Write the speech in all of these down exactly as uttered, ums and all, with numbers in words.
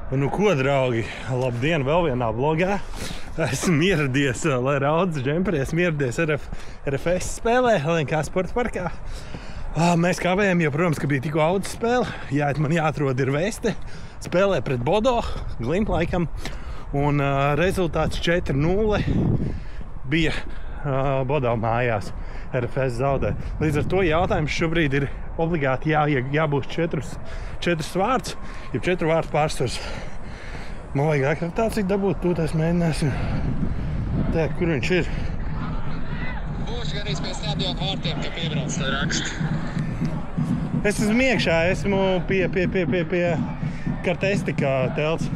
Nu ko, draugi, labdien vēl vienā vlogā. Esmu ieradies, lai raudzes džemperi, esmu ieradies R F S spēlē, L N K sporta parkā. Mēs kavējam, jo, protams, ka bija tikko audzes spēle. Jā, man jāatrod ir vēste. Spēlē pret Bodo, Glimp laikam. Un uh, rezultāts četri nulle bija uh, Bodo mājās. R F S zaudē. Līdz ar to jautājums šobrīd ir obligāti jā, jābūt četrus, četrus vārds, ja četru vārdu pārsvars. Man vajag akreditāciju dabūt, tūtās mēģināsim. Tā, kur viņš ir? Būšu arī pie stadiona vārtiem, ka piebrauc tā rakstu. Es esmu iekšā, esmu pie, pie, pie, pie, pie Kartestika telts.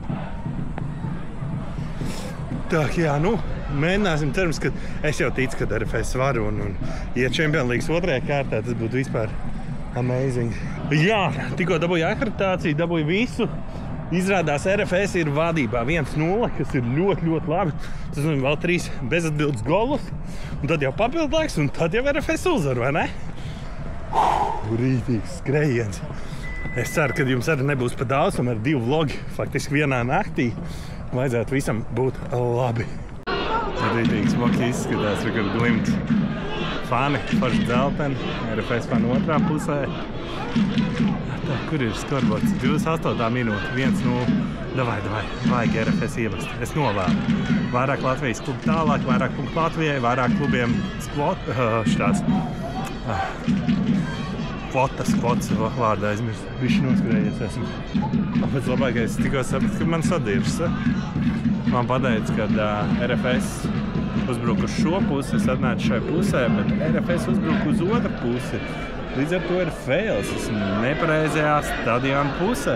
Tā, jā, nu, mēģināsim, cerams, ka es jau ticu, ka R F S varu un, un ja Champions Leagues otrajā kārtā, tas būtu vispār amazing. Jā, tikko dabūju akreditāciju, dabūju visu. Izrādās R F S ir vadībā viens nulle, kas ir ļoti, ļoti labi. Tas ir vēl trīs bezatbildes golus, un tad jau papildu laiks, un tad jau R F S uzvar, vai ne? Rītīgs skrējiens. Es ceru, ka jums arī nebūs pa daudz, un ar divu vlogi faktiski vienā naktī vajadzētu visam būt labi. Rītīgs smoki izskatās, rekord Glimt fani, forši dzelteni, R F S fani otrā pusē. Tā, kur ir skorbots? divdesmit astotā minūte, viens nulle. Davai, davai, vajag R F S ievest. Es novēlu. Vairāk Latvijas klubu tālāk, vairāk punktu Latvijai, vairāk klubiem skvot, uh, štāds. Uh, kvotas, kvotas vārdā aizmirst. Bišķi noskrējies esmu. Pēc labākais tikko sapratu, ka man sadiršas. Man pateica, ka uh, R F S uzbruk uz šo pusi, es atnācu šai pusē, bet R F S uzbruk uz otru pusi. Līdz ar to ir fails, esmu nepareizajā stadiona pusē.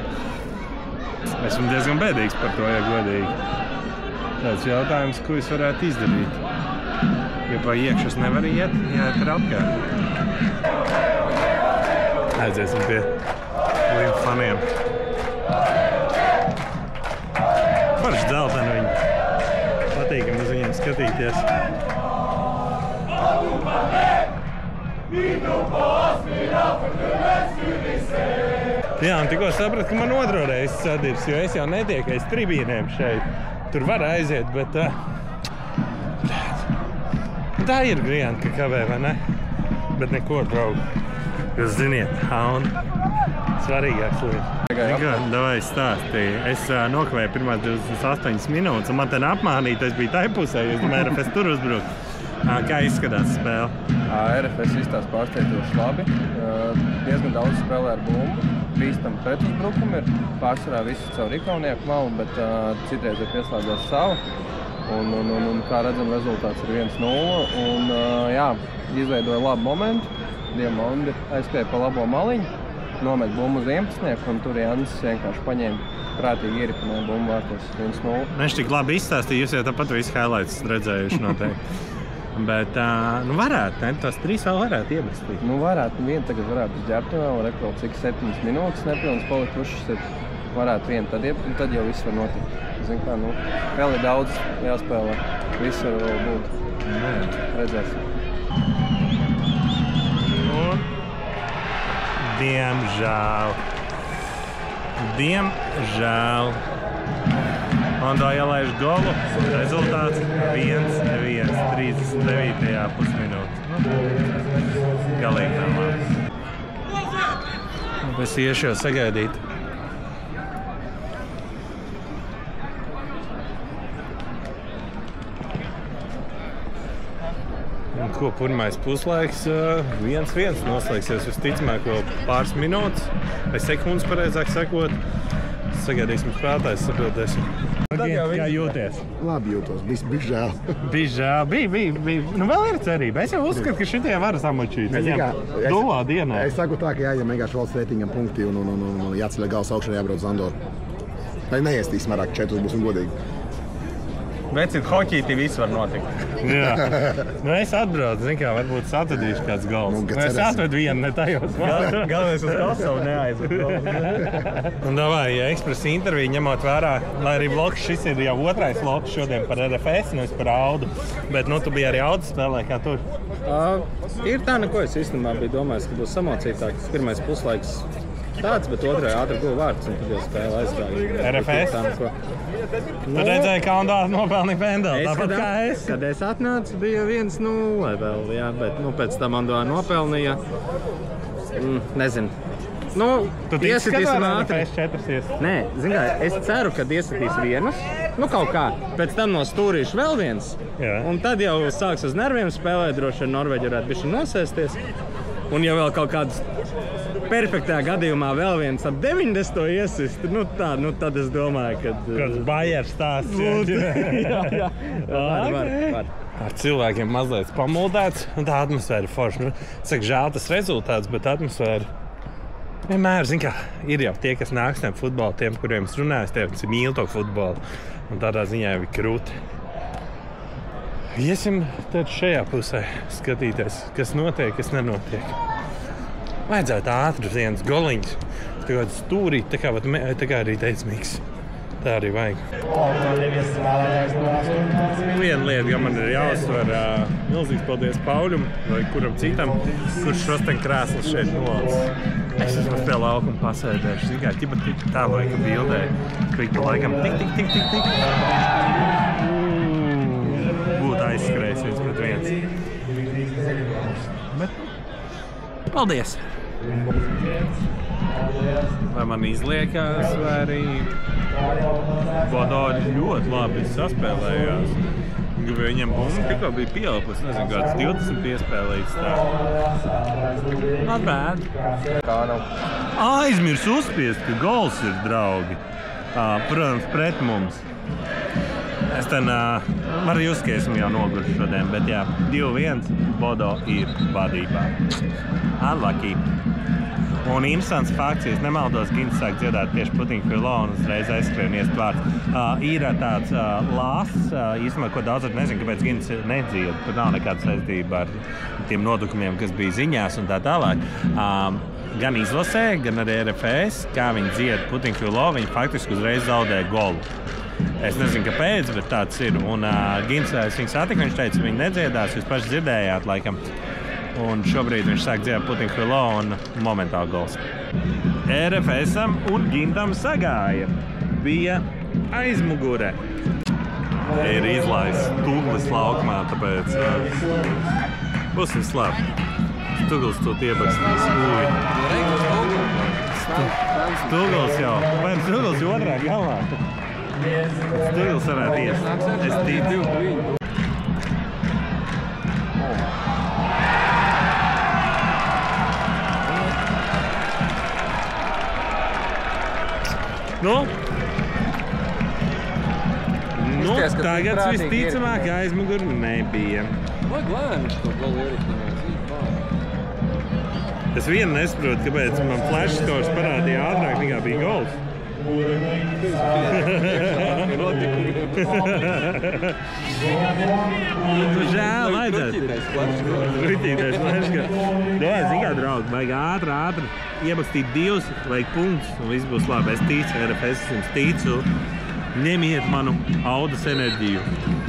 Esmu diezgan bēdīgs par to, ja godīgi. Tāds jautājums, ko es varētu izdarīt. Ja pa iekšu es nevaru iet, jāiet ar apkārt. Aiziesim pie Glimt faniem. Forši dzelteni viņi. Patīkam uz viņiem skatīties. Jā, un tikko sapratu, ka man otro reizi sadirs, jo es jau netieku aiz tribīnēm šeit. Tur var aiziet, bet uh, tā ir grienti, ka kavē, vai ne? Bet neko, draugi. Jūs ziniet, haun, svarīgāks lietas. Davai stāstīju. Es uh, nokavēju pirmās divdesmit astoņas minūtes, un man te apmānīt, es biju tai pusē, jo es domāju, R F S tur uzbruk. Kā izskatās spēle? R F S izstās pārsteidzoši labi. Diezgan daudz spēlē ar bumbu. Bīstam pretuzbrukumi ir pārsvarā visi caur ikaunieku malu, bet uh, citreiz ir pieslēdzās savu. Un, un, un, un kā redzam, rezultāts ir viens nulle. Un uh, jā, izveidoja labu momentu. Diemondi aizskrēja pa labo maliņu, nomet bumbu uz vienpadsmitnieku, un tur Jānis vienkārši paņēma prātīgi ieripanēja bumbu vārtos viens nulle. Viņš tik labi izstāstīja, jūs jau tāpat visu highlights redzējuši noteikti. Bet, uh, nu varētu, ne? Tās trīs vēl varētu iebestīt. Nu varētu, nu viena tagad varētu uz ģērbtu vēl, rekvēl cik septiņas minūtes nepilnas palikušas ir. Varētu viena, tad, ieb, tad jau viss var notikt. Zin kā, nu, vēl ir daudz jāspēlē, viss var vēl būt. Mm. Redzēsim. Un, diemžēl, diemžēl. Mondo ielaiž golu, rezultāts viens viens, trīsdesmit devītajā pusminūte. Galīgi nav labi. Es iešu jau sagaidīt. Un ko, pirmais puslaiks viens viens noslēgsies visticamāk vēl pāris minūtes, vai sekundes pareizāk sakot. Sagaidīsim spēlētājs, sapildēsim. Kā jūties? Labi jūtos, bija, bija žēl. Bija žēl, bija, bija, bija. Nu vēl ir cerība. Es jau uzskatu, ka šitie var samučīt. Dulā dienā. Es saku tā, ka jāņem vienkārši valsts reitingam punkti un, un, un, un jāceļ gals augšā, jābrauc uz Andoru. Vai neiestīsim vairāk četrus, būsim godīgi. Vecīt hoķītī viss var notikt. Jā. Nu es atbraucu, zin kā, varbūt satadīšu kāds gals. Nu, es atvedu vienu, ne tajos. Galvenais uz Kosovu neaizved. Un davai, ja ekspresa interviju ņemot vērā, lai arī vlogs, šis ir jau otrais vlogs šodien par R F S, nevis par Audu. Bet nu tu biji arī Audu spēlē, kā tur? Uh, ir tā, neko es īstenībā biju domājis, ka būs samocītāks. Pirmais puslaiks tāds, bet otrajā ātri guva vārds, un tad jau spēle aizgāja. R F S? Tu redzēji, kā un tā nopelnīja pendeli, tāpat kā es. Kad es atnācu, bija viens nulle vēl, jā, bet nu, pēc tam man to nopelnīja. Mm, nezinu. Nu, Tu tici, ka iesatīsim R F ātri. S četras ies? Nē, zin kā, es ceru, ka iesatīs vienus, nu kaut kā, pēc tam no stūrīšu vēl viens, Jā. un tad jau sāks uz nerviem spēlēt, droši vien Norvēģi varētu bišķi nosēsties, un ja vēl kaut kāds perfektā gadījumā vēl viens ap deviņdesmito iesist, nu tā, nu tad es domāju, ka... Kāds Bajers stāsts. jā, jā, var, var, var. Ar cilvēkiem mazliet pamuldēts, un tā atmosfēra ir forša. Nu, saka, žēl tas rezultāts, bet atmosfēra vienmēr, zin kā, ir jau tie, kas nāks tiem futbolu, tiem, kuriem es runāju, tie, kas mīl to futbolu, un tādā ziņā jau ir krūti. Iesim tad šajā pusē skatīties, kas notiek, kas nenotiek. Vajadzētu ātri viens goliņš, tā kā stūrī, tā kā, tā kā arī teica Miks. Tā arī vajag. Viena lieta, ka man ir jāuzsver, uh, milzīgs paldies Pauļum vai kuram citam, kurš šosteņ krēsls šeit nolās. Es esmu pie laukuma pasēdējuši, zin kā, ķipa tik tā laika bildē, ka laikam tik, tik, tik, tik, tik. Būtu aizskrējis viens pret viens. Bet paldies! Vai man izliekās, vai arī Bodo ļoti labi saspēlējās. Viņam bumba tikko bija pieelpus, nezinu, kāds divdesmit piespēlīts tā. Not bad. Kā nav? Aizmirs uzspiest, ka gols ir, draugi. Uh, protams, pret mums. Es ten uh, varu just, ka esmu jau noguris šodien, bet jā, divi viens Bodo ir vadībā. Unlucky. Un interesants fakts, ja es nemaldos, Gins sāk dziedāt tieši Putting for Law un uzreiz aizskrien iest vārds. Uh, ir tāds uh, lāsts, uh, īstenībā, ko daudz ar nezinu, kāpēc Gins nedzied. Tur nav nekāda saistība ar tiem notikumiem, kas bija ziņās un tā tālāk. Um, gan izlasē, gan arī R F S, kā viņi dzied Putting for Law, viņi faktiski uzreiz zaudēja golu. Es nezinu, kāpēc, bet tāds ir. Un uh, Gins, es viņu satiku, viņš teica, viņi nedziedās, jūs paši dzirdējāt, laikam. Un šobrīd viņš sāk dziedāt Putting for Law un momentāli gols. R F S-am un Gintam sagāja. Bija aizmugure. Ir izlaists Tuglis laukumā, tāpēc uh, būs vislab. Tuglis to iebakstīs. Ui. Tuglis jau. Vai Tuglis otrā galā? Tuglis varētu iest. Es ticu. Nu, nu tagad visticamāk aizmuguri nebija. Vajag lēni to golu ieritināt. Es vienu nesaprotu, kāpēc man flash scores parādīja ātrāk nekā bija gols. Žēl, vajadzētu. Rutītais flash scores. Nē, zin kā, draugi, vajag ātri, ātri iebakstīt divus, vajag punktus, un viss būs labi. Es ticu, R F S, es jums ticu. Ņemiet manu audas enerģiju.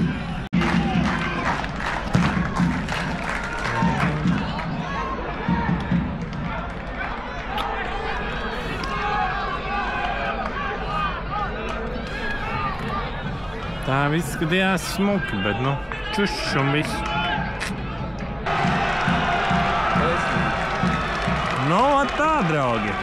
Tā viss skatījās smuki, bet, nu, čušs un viss. Nu, tā, draugi.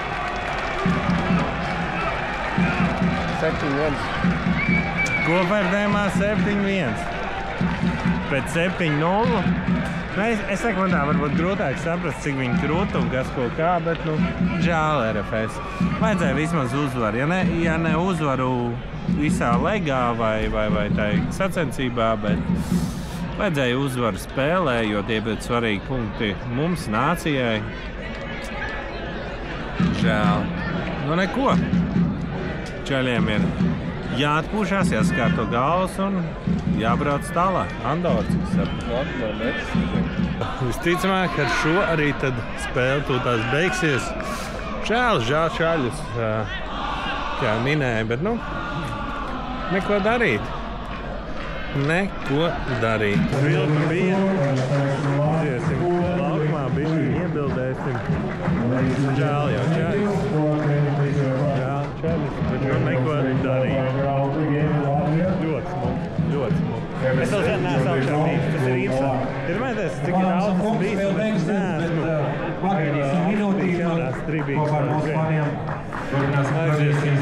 septiņi viens. Kopvērtējumā septiņi viens. Pēc septiņi nulle. Nu, es, es saku, man tā varbūt grūtāk saprast, cik viņi krūta un kas ko kā, bet, nu, žēl R F S. Vajadzēja vismaz uzvaru. Ja ne, ja ne uzvaru visā legā vai, vai, vai tai sacensībā, bet vajadzēja uzvaru spēlē, jo tie bija svarīgi punkti mums, nācijai. Žēl. Nu, neko. Čaļiem ir jāatpūšās, jāskārto galvas un jābrauc tālāk. Andors, es saprotu. Visticamāk, ar šo arī tad spēle tūtās beigsies. Žēl, žēl čaļus, kā minēja, bet, nu, neko darīt. Neko darīt. Vilka bija. Iesim laukumā, bija iebildēsim. Žēl jau čaļus. darīja. Ļoti smuki, ļoti smuki. Es vēl zinu, neesmu augšā bijis, tas ir interesanti. Ir mēdēs, cik ir augsts bijis, un es neesmu augstīs jaunās trībīgas par zinu. Aizies.